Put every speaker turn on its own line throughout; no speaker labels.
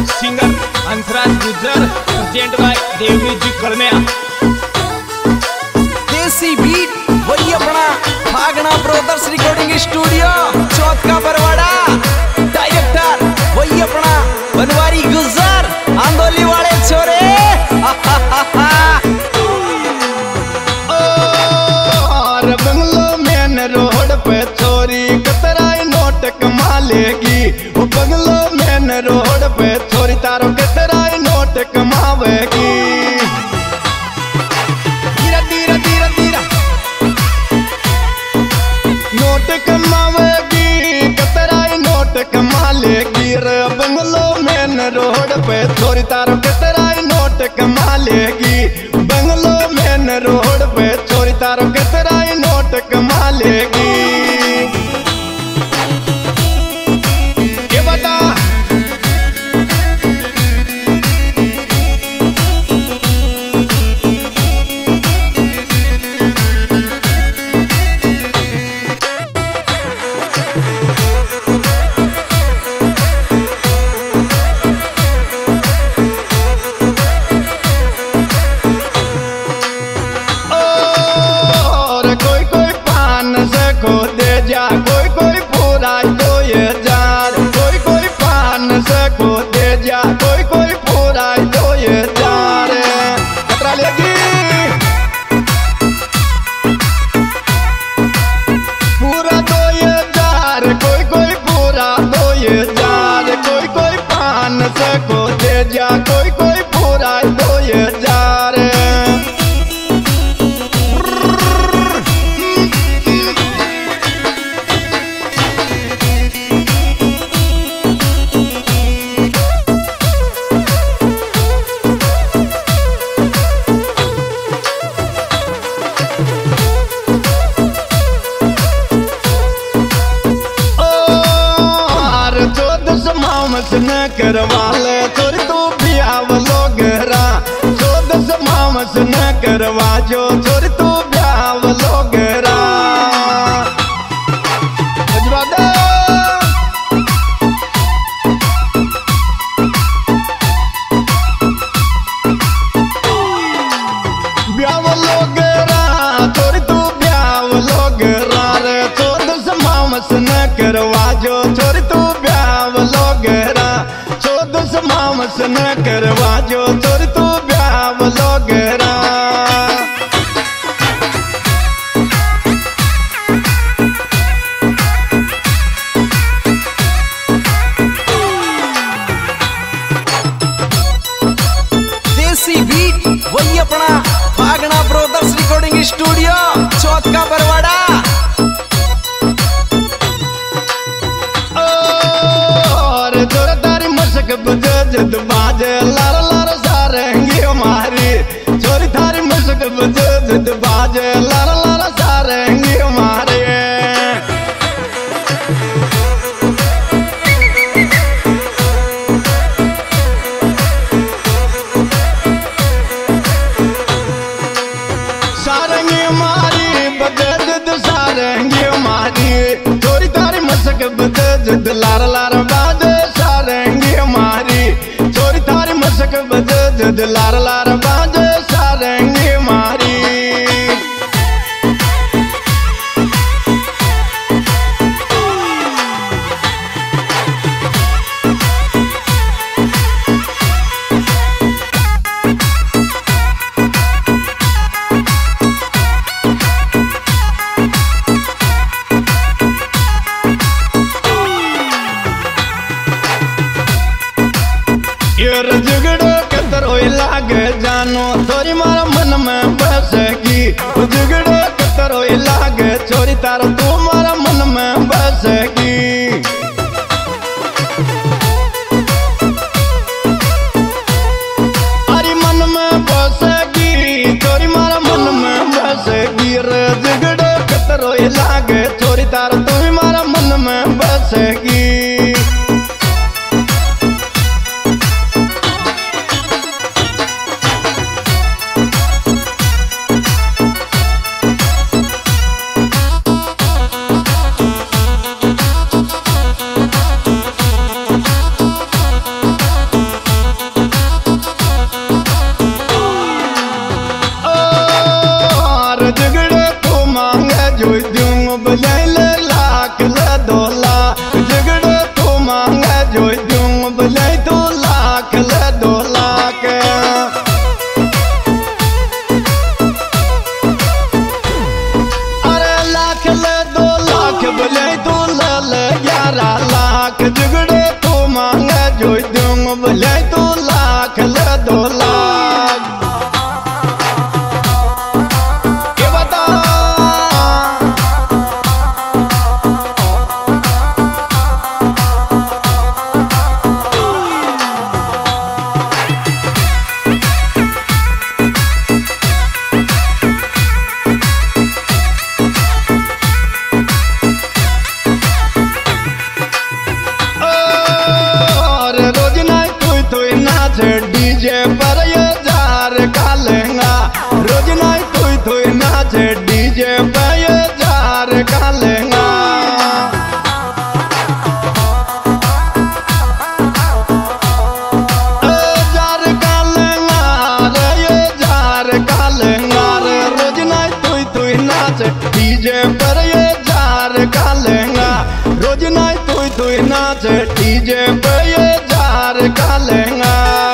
Singer Hansraj Gujjar present by Devji ji Kalmiya.
देसी beat वही अपना भागना ब्रदर्स रिकॉर्डिंग स्टूडियो चौथ का बरवाड़ा। डायरेक्टर वही अपना बनवारी गुज्जर आंदोली वाले छोरे।
और बंगलो मेन रोड पे चोरी कतराई नोट कमा लेगी। वो बंगलो मेन रोड पे चोरी तारो कतराई नोट कमावेगी। धीरे धीरे धीरे धीरे नोट कमावेगी, कतराई नोट कमा लेगी। रे बंगलो मेन रोड पे चोरी तारो कतराई नोट कमा लेगी। बंगलो मेन रोड पे चोरी तारो कतराई नोट कमा लेगी। ये बता दे जा कोई कोई पूरा 2000। कोई कोई पान से को दे जा कोई कोई पूरा 2000। कतरा लेगी पूरा 2000। कोई कोई पूरा 2000। कोई कोई पान से को दे जा कोई कोई पूरा 2000। न करवा ले थोड़ी तू भी आवलो गहरा। 14 मामस न करवा जो थोड़ी तू भी आवलो गहरा। ब्यावलो गहरा थोड़ी तू ब्यावलो गहरा। रे 14 मामस न करवा जो थोड़ी तू ब्यावलो गहरा। 14 मामस न करवा जो थोड़ी तू ब्यावलो गहरा।
देसी बीट वही अपना भागना ब्रदर्स रिकॉर्डिंग स्टूडियो चौथ का बरवाड़ा।
जद बाजे लार लार सारेंगी हमारी। चोरी थारी मशक बजे जद बाजे लार लार सारेंगी हमारे। सारेंगी हमारी बजे जद सारेंगी हमारी। चोरी थारी मशक बजे जद लार लार बाजे सारेंगी हमारी। चोरी थारी मशक बजे जद लार लार बाजे सारेंगी हमारी। जुगड़ो कतर लागे जानो थोड़ी मारा मन में बसेगी। जुगड़ो कतर लागे चोरी तारा तू मारा मन में बसेगी। अरे मन में बसेगी चोरी मारा मन में बसेगी। रे जुगड़ो कतर लागे चोरी तारा तू मारा मन में बसेगी। जो दूंग भले 2 लाख ले 2 लाख के बता डीजे पर ये जार का लेंगा रोज नहीं थोई नाच डीजे पर ये जार का लेंगा जार का लेंगा रे ये जार का लेंगा रे रोज नहीं थोई नाच डीजे पर ये जार का लेंगा रोज नहीं थोई नाच डीजे पर ये जार का लेंगा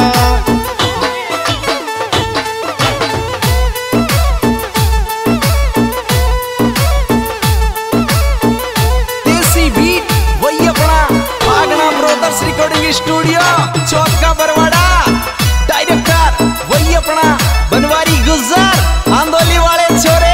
रिकॉर्डिंग स्टूडियो चौथ का बरवाड़ा डायरेक्टर वही अपना बनवारी गुजर आंदोली वाले छोरे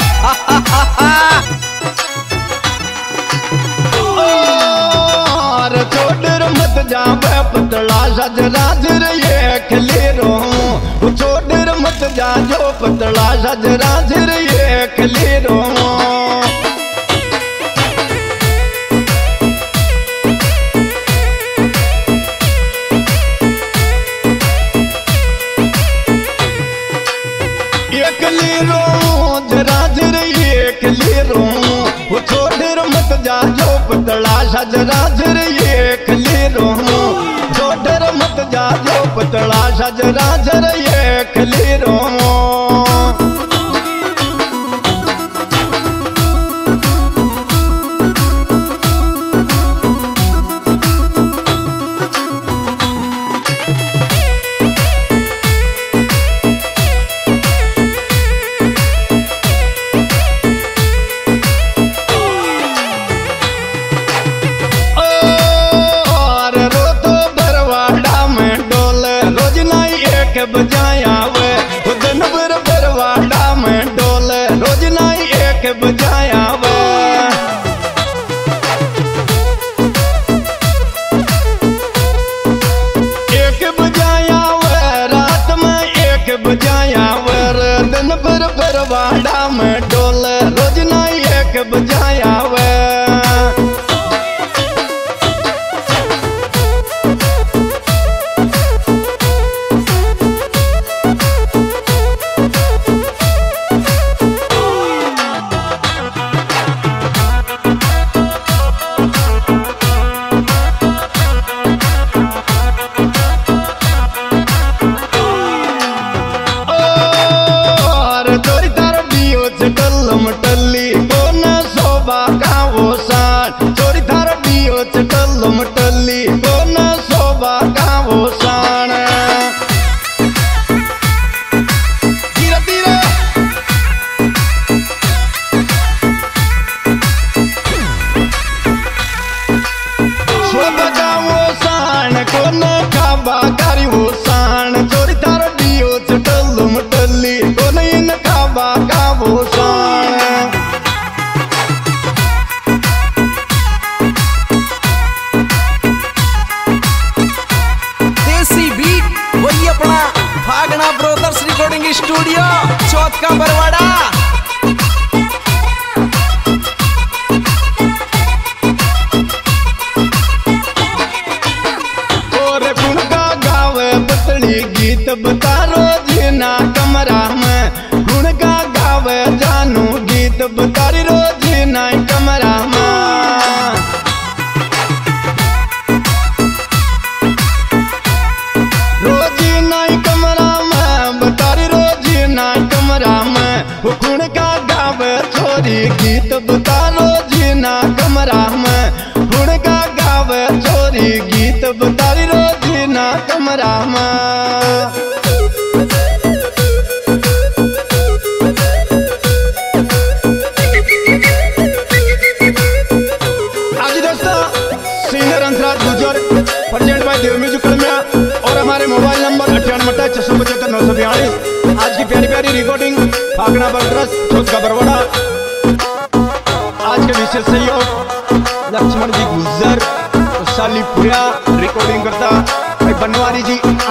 और छोड़ मत जा पतला सज राजर ये खले रो छोड़ मत जा जो पतला सज राजर ये खले रो मत जा जो पतला सज राजर ये खले रो छोड़ मत जा जो पतला सज राजर ये खले रो बजाया वे दिन भर बरवाड़ा में डोले रोज नहीं एक बजाया वे एक बजाया वे रात में एक बजाया वे दिन भर बरवाड़ा में डोले रोज नहीं एक बजाया वे मटली कौन शोभा का वो शान चोरी थार दियो चटल मटली कौन शोभा का वो शान धीरे धीरे शोभा का वो शान कौन खाबा कारी वो शान चोरी थार दियो चटल मटली कौन इन खाबा का वो शान
ब्रोदर्स रिकॉर्डिंग स्टूडियो चौथ का बरवाड़ा
और गुण का गावे बतड़ी गीत बता रोजीना कमरा में गुण का गावे जानू गीत बता रोजीना कमरा में गुण का गावे छोरी गीत बता रोजीना कमरा में गुण का गावे छोरी गीत बता रोजीना कमरा में आज दोस्तों singer Antraj Gujar present by Dev music Kalmiya और हमारे मोबाइल नंबर 98 आज की प्यारी प्यारी रिकॉर्डिंग फागना बंदरस चौथ का बरवाड़ा। आज के विशेष सहयोग लक्ष्मण जी गुजर सालीपुरा रिकॉर्डिंग करता भाई बनवारी जी।